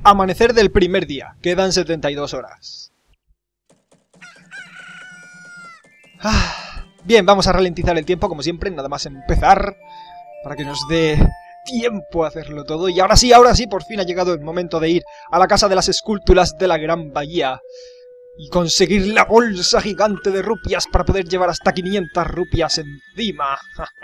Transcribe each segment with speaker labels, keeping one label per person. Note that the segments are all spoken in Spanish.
Speaker 1: amanecer del primer día. Quedan 72 horas. Bien, vamos a ralentizar el tiempo, como siempre, nada más empezar, para que nos dé tiempo a hacerlo todo. Y ahora sí, por fin ha llegado el momento de ir a la casa de las esculturas de la Gran Bahía y conseguir la bolsa gigante de rupias para poder llevar hasta 500 rupias encima.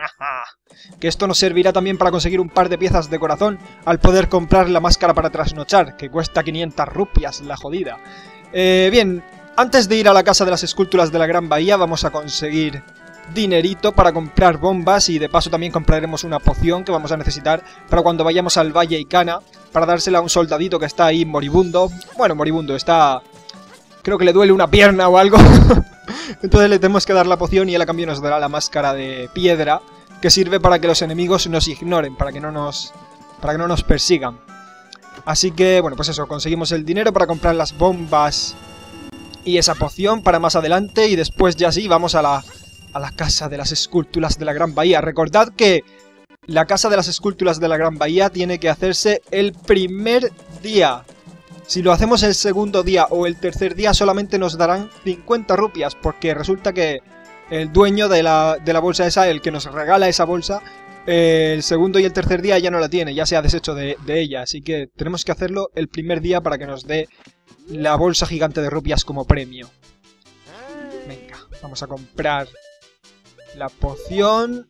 Speaker 1: Que esto nos servirá también para conseguir un par de piezas de corazón al poder comprar la máscara para trasnochar, que cuesta 500 rupias, la jodida. Bien, antes de ir a la casa de las esculturas de la Gran Bahía vamos a conseguir dinerito para comprar bombas y de paso también compraremos una poción que vamos a necesitar para cuando vayamos al Valle Icana, para dársela a un soldadito que está ahí moribundo. Bueno, moribundo, está... creo que le duele una pierna o algo. Entonces le tenemos que dar la poción y él a cambio nos dará la máscara de piedra, que sirve para que los enemigos nos ignoren, para que no nos persigan. Así que, bueno, pues eso, conseguimos el dinero para comprar las bombas y esa poción para más adelante. Y después ya sí, vamos a la casa de las esculturas de la Gran Bahía. Recordad que la casa de las esculturas de la Gran Bahía tiene que hacerse el primer día. Si lo hacemos el segundo día o el tercer día solamente nos darán 50 rupias, porque resulta que el dueño de la bolsa esa, el que nos regala esa bolsa, el segundo y el tercer día ya no la tiene, ya se ha deshecho de ella. Así que tenemos que hacerlo el primer día para que nos dé la bolsa gigante de rupias como premio. Venga, vamos a comprar la poción.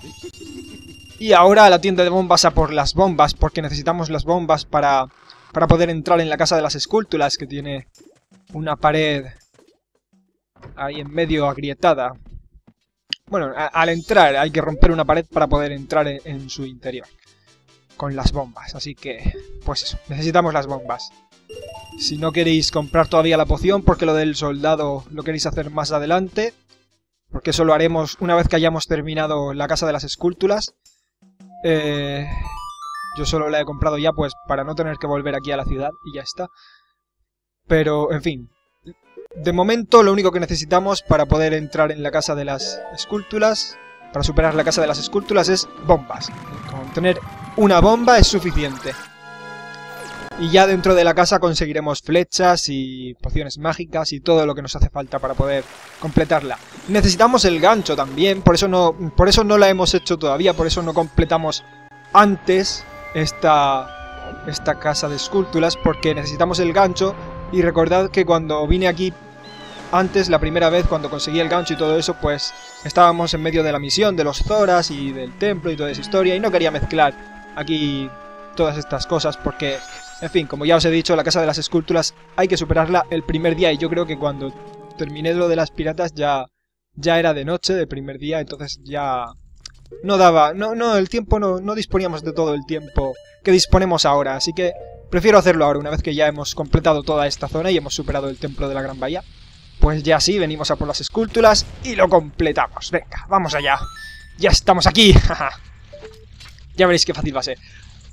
Speaker 1: Y ahora a la tienda de bombas a por las bombas, porque necesitamos las bombas para poder entrar en la casa de las esculturas, que tiene una pared ahí en medio agrietada. Bueno, al entrar hay que romper una pared para poder entrar en su interior con las bombas, así que, pues eso, necesitamos las bombas. Si no queréis comprar todavía la poción, porque lo del soldado lo queréis hacer más adelante, porque eso lo haremos una vez que hayamos terminado la casa de las esculturas. Yo solo la he comprado ya, pues, para no tener que volver aquí a la ciudad y ya está. Pero, en fin, de momento lo único que necesitamos para poder entrar en la casa de las esculturas, para superar la casa de las esculturas, es bombas. Con tener una bomba es suficiente. Y ya dentro de la casa conseguiremos flechas y pociones mágicas y todo lo que nos hace falta para poder completarla. Necesitamos el gancho también, por eso no la hemos hecho todavía, por eso no completamos antes esta casa de esculturas, porque necesitamos el gancho. Y recordad que cuando vine aquí antes, la primera vez, cuando conseguí el gancho y todo eso, pues estábamos en medio de la misión de los Zoras y del templo y toda esa historia, y no quería mezclar aquí todas estas cosas porque, en fin, como ya os he dicho, la casa de las esculturas hay que superarla el primer día, y yo creo que cuando terminé lo de las piratas ya era de noche del primer día, entonces ya no daba, el tiempo no disponíamos de todo el tiempo que disponemos ahora, así que prefiero hacerlo ahora, una vez que ya hemos completado toda esta zona y hemos superado el templo de la Gran Bahía. Pues ya sí, venimos a por las esculturas y lo completamos. Venga, vamos allá. Ya estamos aquí. Ya veréis qué fácil va a ser.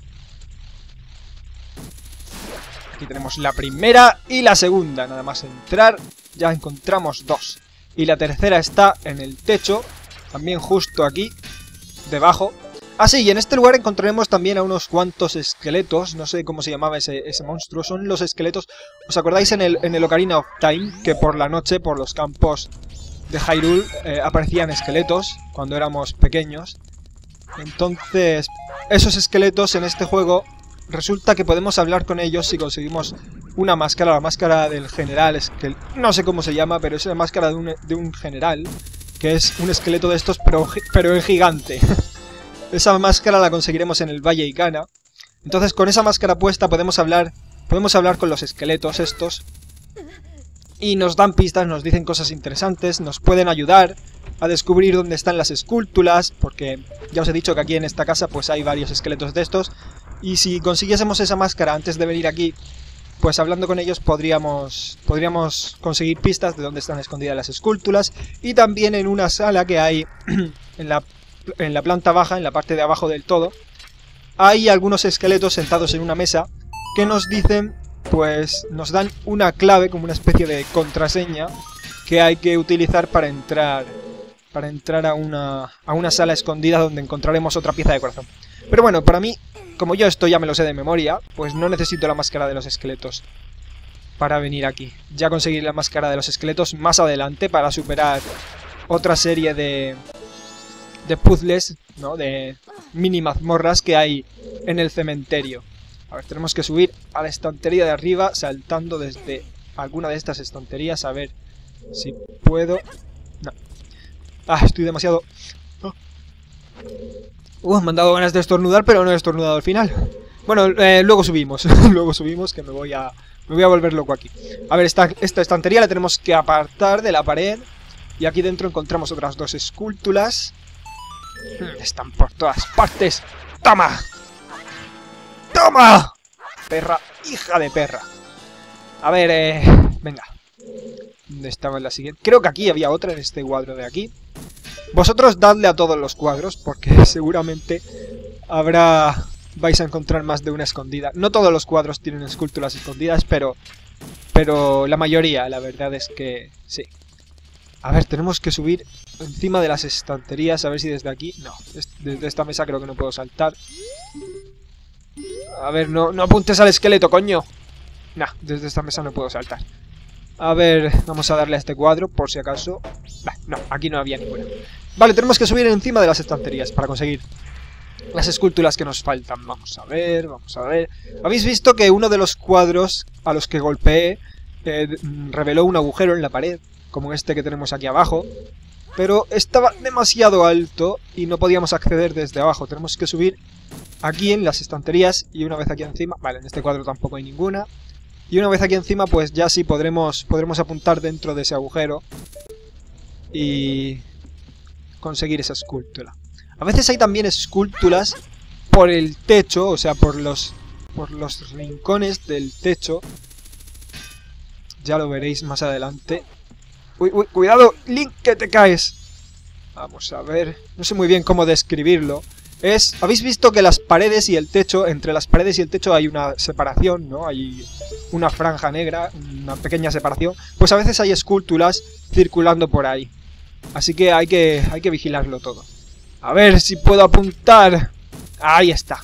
Speaker 1: Aquí tenemos la primera y la segunda. Nada más entrar, ya encontramos dos. Y la tercera está en el techo, también justo aquí, debajo. Ah, sí, y en este lugar encontraremos también a unos cuantos esqueletos. No sé cómo se llamaba ese monstruo. Son los esqueletos. ¿Os acordáis en el Ocarina of Time? Que por la noche, por los campos de Hyrule, aparecían esqueletos cuando éramos pequeños. Entonces, esos esqueletos en este juego, resulta que podemos hablar con ellos si conseguimos una máscara. La máscara del general, es que no sé cómo se llama, pero es la máscara de un general, que es un esqueleto de estos, pero en gigante. Esa máscara la conseguiremos en el Valle Icana. Entonces con esa máscara puesta podemos hablar con los esqueletos estos. Y nos dan pistas, nos dicen cosas interesantes, nos pueden ayudar a descubrir dónde están las esculturas, porque ya os he dicho que aquí en esta casa pues hay varios esqueletos de estos. Y si consiguiésemos esa máscara antes de venir aquí, pues hablando con ellos podríamos conseguir pistas de dónde están escondidas las esculturas. Y también en una sala que hay en la planta baja, en la parte de abajo del todo, hay algunos esqueletos sentados en una mesa que nos dicen, pues nos dan una clave, como una especie de contraseña que hay que utilizar para entrar a una sala escondida donde encontraremos otra pieza de corazón. Pero bueno, para mí como yo esto ya me lo sé de memoria, pues no necesito la máscara de los esqueletos para venir aquí. Ya conseguí la máscara de los esqueletos más adelante para superar otra serie de puzzles, ¿no? De mini mazmorras que hay en el cementerio. A ver, tenemos que subir a la estantería de arriba saltando desde alguna de estas estanterías. A ver si puedo... No. Ah, estoy demasiado... me han dado ganas de estornudar, pero no he estornudado al final. Bueno, luego subimos. Luego subimos, que me voy a volver loco aquí. A ver, esta estantería la tenemos que apartar de la pared. Y aquí dentro encontramos otras dos esculturas. Están por todas partes. ¡Toma! ¡Toma! Perra, hija de perra. A ver, venga. ¿Dónde estaba la siguiente? Creo que aquí había otra en este cuadro de aquí. Vosotros dadle a todos los cuadros, porque seguramente vais a encontrar más de una escondida. No todos los cuadros tienen esculturas escondidas, pero la mayoría, la verdad es que sí. A ver, tenemos que subir encima de las estanterías, a ver si desde aquí... No, desde esta mesa creo que no puedo saltar. A ver, no apuntes al esqueleto, coño. Nah, desde esta mesa no puedo saltar. A ver, vamos a darle a este cuadro, por si acaso... No, aquí no había ninguna. Vale, tenemos que subir encima de las estanterías para conseguir las esculturas que nos faltan. Vamos a ver, vamos a ver... ¿Habéis visto que uno de los cuadros a los que golpeé reveló un agujero en la pared? Como este que tenemos aquí abajo, pero estaba demasiado alto y no podíamos acceder desde abajo. Tenemos que subir aquí en las estanterías y una vez aquí encima... Vale, en este cuadro tampoco hay ninguna. Y una vez aquí encima, pues ya sí podremos apuntar dentro de ese agujero y conseguir esa escultura. A veces hay también esculturas por el techo, o sea, por los rincones del techo. Ya lo veréis más adelante. Uy, uy, cuidado, Link, que te caes. Vamos a ver, no sé muy bien cómo describirlo. ¿Habéis visto que las paredes y el techo, entre las paredes y el techo hay una separación, ¿no? Hay una franja negra, una pequeña separación. Pues a veces hay esculturas circulando por ahí. Así que hay que vigilarlo todo. A ver si puedo apuntar. Ahí está.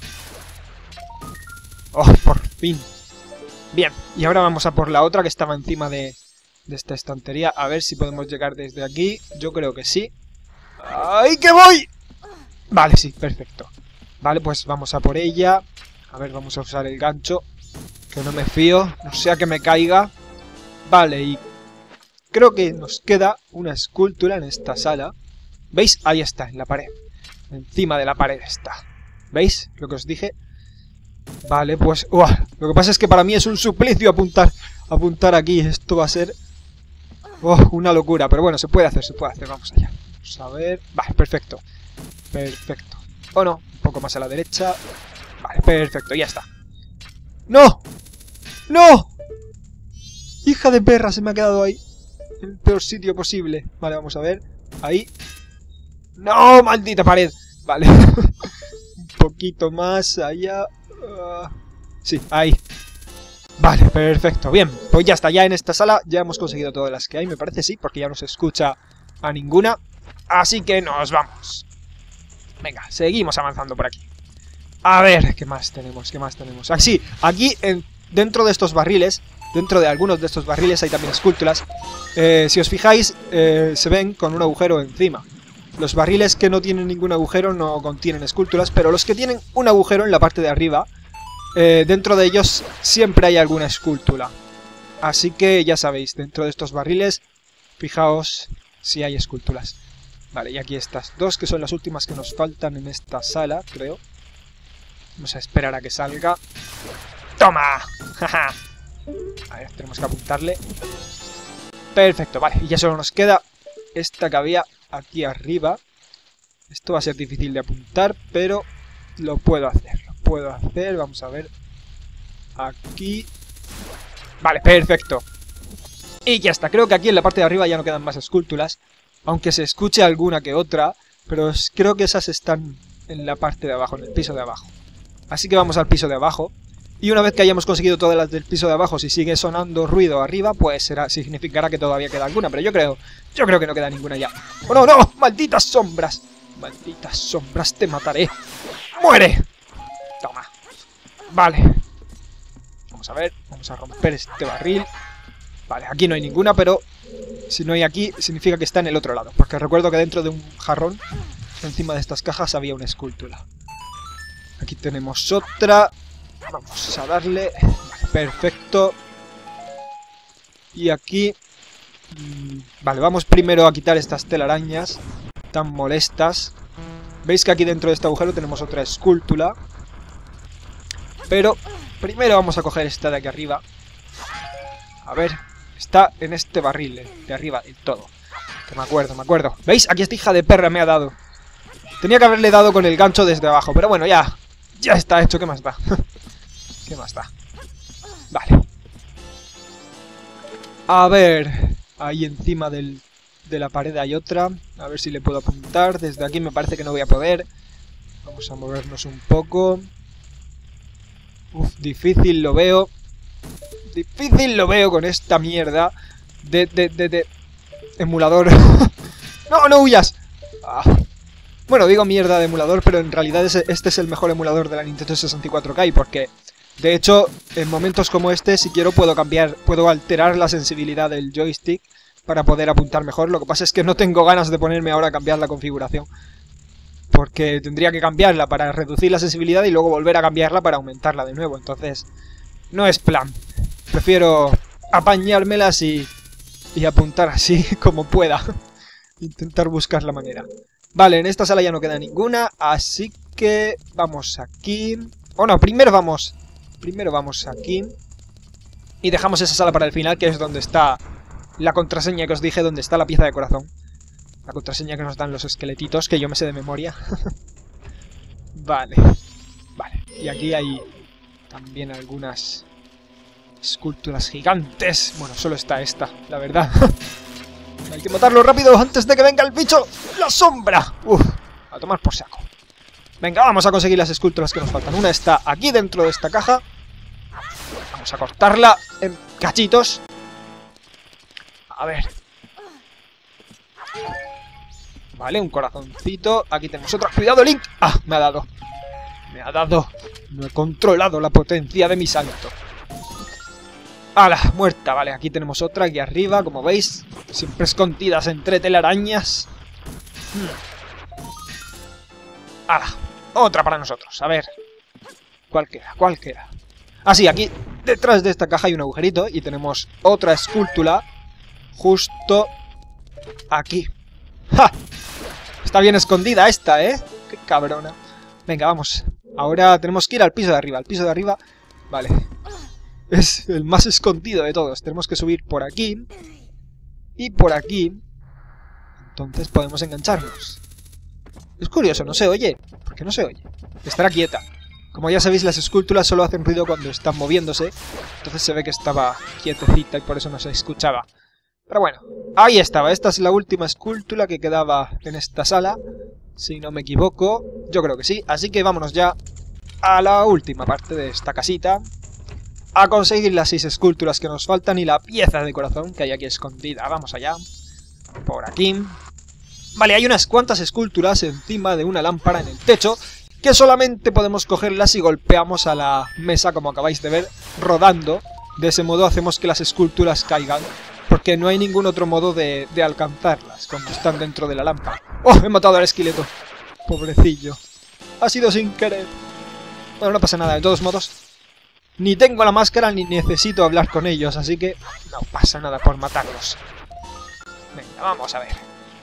Speaker 1: Oh, por fin. Bien, y ahora vamos a por la otra que estaba encima de esta estantería. A ver si podemos llegar desde aquí. Yo creo que sí. ¡Ay, que voy! Vale, sí, perfecto. Vale, pues vamos a por ella. A ver, vamos a usar el gancho, que no me fío, no sea que me caiga. Vale, y creo que nos queda una escultura en esta sala. ¿Veis? Ahí está, en la pared. Encima de la pared está. ¿Veis lo que os dije? Vale, pues... Lo que pasa es que para mí es un suplicio apuntar aquí. Esto va a ser... una locura. Pero bueno, se puede hacer. Vamos allá. Vamos a ver... Vale, perfecto. Perfecto. O no, un poco más a la derecha. Vale, perfecto, ya está. ¡No! ¡No! Hija de perra, se me ha quedado ahí. En el peor sitio posible. Vale, vamos a ver. Ahí. ¡No! ¡Maldita pared! Vale. Un poquito más allá. Sí, ahí. Vale, perfecto. Bien, pues ya está. Ya en esta sala ya hemos conseguido todas las que hay, me parece, sí, porque ya no se escucha a ninguna. Así que nos vamos. Venga, seguimos avanzando por aquí. A ver, ¿qué más tenemos? ¿Qué más tenemos? Sí, aquí dentro de estos barriles, dentro de algunos de estos barriles hay también esculturas. Si os fijáis, se ven con un agujero encima. Los barriles que no tienen ningún agujero no contienen esculturas, pero los que tienen un agujero en la parte de arriba, dentro de ellos siempre hay alguna escultura. Así que ya sabéis, dentro de estos barriles, fijaos si hay esculturas. Vale, y aquí estas dos, que son las últimas que nos faltan en esta sala, creo. Vamos a esperar a que salga. ¡Toma! A ver, tenemos que apuntarle. Perfecto, vale. Y ya solo nos queda esta que había aquí arriba. Esto va a ser difícil de apuntar, pero lo puedo hacer. Vamos a ver. Aquí. Vale, perfecto. Y ya está. Creo que aquí en la parte de arriba ya no quedan más esculturas. Aunque se escuche alguna que otra, pero creo que esas están en la parte de abajo, en el piso de abajo. Así que vamos al piso de abajo. Y una vez que hayamos conseguido todas las del piso de abajo, si sigue sonando ruido arriba, pues significará que todavía queda alguna. Pero yo creo que no queda ninguna ya. ¡Oh, no, no! ¡Malditas sombras! ¡Malditas sombras! ¡Te mataré! ¡Muere! Toma. Vale. Vamos a ver. Vamos a romper este barril. Vale, aquí no hay ninguna, pero si no hay aquí, significa que está en el otro lado. Porque recuerdo que dentro de un jarrón, encima de estas cajas, había una escultura. Aquí tenemos otra. Vamos a darle. Vale, perfecto. Y aquí... Vale, vamos primero a quitar estas telarañas tan molestas. Veis que aquí dentro de este agujero tenemos otra escultura. Pero primero vamos a coger esta de aquí arriba. A ver, está en este barril de arriba del todo. Que me acuerdo. ¿Veis? Aquí esta hija de perra me ha dado. Tenía que haberle dado con el gancho desde abajo. Pero bueno, ya está hecho. ¿Qué más da? ¿Qué más da? Vale. A ver... Ahí encima de la pared hay otra. A ver si le puedo apuntar. Desde aquí me parece que no voy a poder. Vamos a movernos un poco. Uf, difícil lo veo. Difícil lo veo con esta mierda de emulador. ¡No, no huyas! Ah. Bueno, digo mierda de emulador, pero en realidad este es el mejor emulador de la Nintendo 64K. Porque, de hecho, en momentos como este, si quiero puedo alterar la sensibilidad del joystick para poder apuntar mejor. Lo que pasa es que no tengo ganas de ponerme ahora a cambiar la configuración. Porque tendría que cambiarla para reducir la sensibilidad y luego volver a cambiarla para aumentarla de nuevo. Entonces, no es plan. Prefiero apañármelas y apuntar así como pueda. Intentar buscar la manera. Vale, en esta sala ya no queda ninguna, así que vamos aquí. Oh no, primero vamos aquí. Y dejamos esa sala para el final, que es donde está la contraseña que os dije, donde está la pieza de corazón. La contraseña que nos dan los esqueletitos, que yo me sé de memoria. Vale. Vale. Y aquí hay también algunas esculturas gigantes. Bueno, solo está esta, la verdad. Hay que matarlo rápido antes de que venga el bicho. ¡La sombra! Uf, a tomar por saco. Venga, vamos a conseguir las esculturas que nos faltan. Una está aquí dentro de esta caja. Vamos a cortarla en cachitos. A ver. Vale, un corazoncito. Aquí tenemos otra. ¡Cuidado, Link! ¡Ah! Me ha dado. Me ha dado. No he controlado la potencia de mi salto. ¡Hala! Muerta. Vale, aquí tenemos otra. Aquí arriba, como veis. Siempre escondidas entre telarañas. ¡Hala! Otra para nosotros. A ver. ¿Cuál queda? ¿Cuál queda? Ah, sí, aquí detrás de esta caja hay un agujerito. Y tenemos otra escultura. Justo aquí. ¡Ja! Está bien escondida esta, ¿eh? ¡Qué cabrona! Venga, vamos. Ahora tenemos que ir al piso de arriba. Al piso de arriba... Vale. Es el más escondido de todos. Tenemos que subir por aquí. Y por aquí. Entonces podemos engancharnos. Es curioso, no se oye. ¿Por qué no se oye? Estará quieta. Como ya sabéis, las esculturas solo hacen ruido cuando están moviéndose. Entonces se ve que estaba quietecita y por eso no se escuchaba. Pero bueno, ahí estaba. Esta es la última escultura que quedaba en esta sala. Si no me equivoco. Yo creo que sí. Así que vámonos ya a la última parte de esta casita. A conseguir las 6 esculturas que nos faltan y la pieza de corazón que hay aquí escondida. Vamos allá. Por aquí. Vale, hay unas cuantas esculturas encima de una lámpara en el techo que solamente podemos cogerlas si golpeamos a la mesa, como acabáis de ver, rodando. De ese modo hacemos que las esculturas caigan, porque no hay ningún otro modo de alcanzarlas cuando están dentro de la lámpara. ¡Oh! He matado al esqueleto. Pobrecillo. Ha sido sin querer. Bueno, no pasa nada, de todos modos. Ni tengo la máscara ni necesito hablar con ellos, así que no pasa nada por matarlos. Venga, vamos a ver.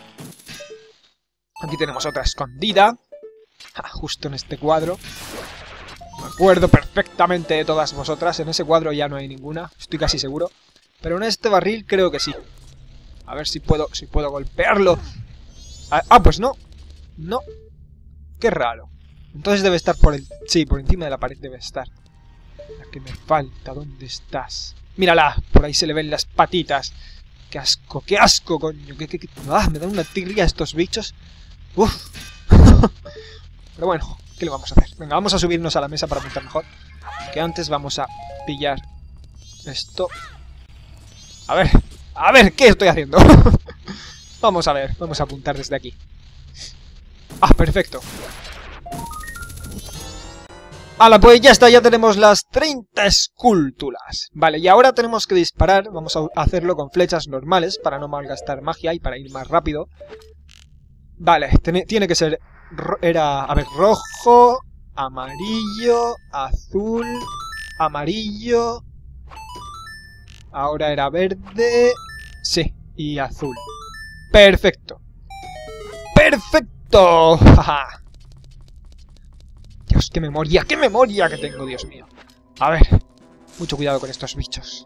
Speaker 1: Aquí tenemos otra escondida. Justo en este cuadro. Me acuerdo perfectamente de todas vosotras. En ese cuadro ya no hay ninguna, estoy casi seguro. Pero en este barril creo que sí. A ver si puedo golpearlo. Ah, pues no. No. Qué raro. Entonces debe estar por el... Sí, por encima de la pared debe estar. La que me falta, ¿dónde estás? ¡Mírala! Por ahí se le ven las patitas. ¡Qué asco, coño! ¡Ah! Me dan una tirria estos bichos. ¡Uf! Pero bueno, ¿qué le vamos a hacer? Venga, vamos a subirnos a la mesa para apuntar mejor. Que antes vamos a pillar esto. A ver, ¿qué estoy haciendo? Vamos a ver, vamos a apuntar desde aquí. ¡Ah, perfecto! ¡Hala, pues ya está! Ya tenemos las 30 esculturas. Vale, y ahora tenemos que disparar. Vamos a hacerlo con flechas normales para no malgastar magia y para ir más rápido. Vale, tiene que ser... a ver, rojo, amarillo, azul, amarillo... Ahora era verde... Sí, y azul. ¡Perfecto! ¡Perfecto! ¡Jaja! Dios, qué memoria que tengo, Dios mío. A ver, mucho cuidado con estos bichos.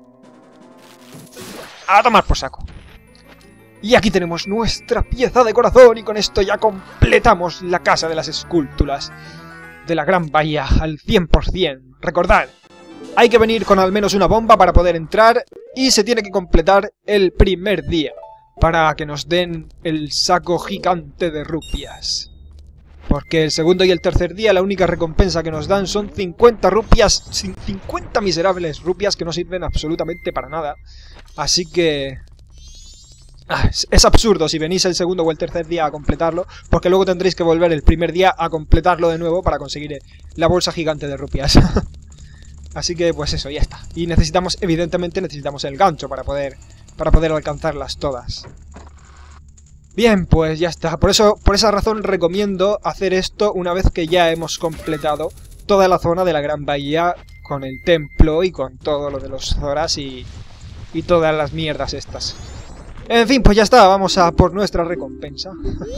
Speaker 1: A tomar por saco. Y aquí tenemos nuestra pieza de corazón y con esto ya completamos la casa de las esculturas de la Gran Bahía al 100%. Recordad, hay que venir con al menos una bomba para poder entrar y se tiene que completar el primer día para que nos den el saco gigante de rupias. Porque el segundo y el tercer día la única recompensa que nos dan son 50 rupias, 50 miserables rupias que no sirven absolutamente para nada. Así que... es absurdo si venís el segundo o el tercer día a completarlo, porque luego tendréis que volver el primer día a completarlo de nuevo para conseguir la bolsa gigante de rupias. Así que pues eso, ya está. Y necesitamos, evidentemente necesitamos el gancho para poder alcanzarlas todas. Bien, pues ya está. Por esa razón recomiendo hacer esto una vez que ya hemos completado toda la zona de la Gran Bahía con el templo y con todo lo de los Zoras y todas las mierdas estas. En fin, pues ya está. Vamos a por nuestra recompensa.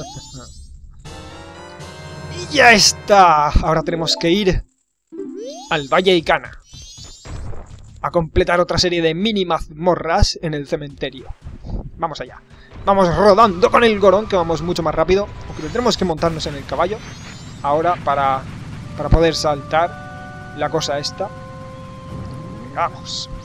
Speaker 1: Y ya está. Ahora tenemos que ir al Valle Icana a completar otra serie de mini mazmorras en el cementerio. Vamos allá. Vamos rodando con el Gorón, que vamos mucho más rápido. Aunque tendremos que montarnos en el caballo ahora para poder saltar la cosa esta. Vamos.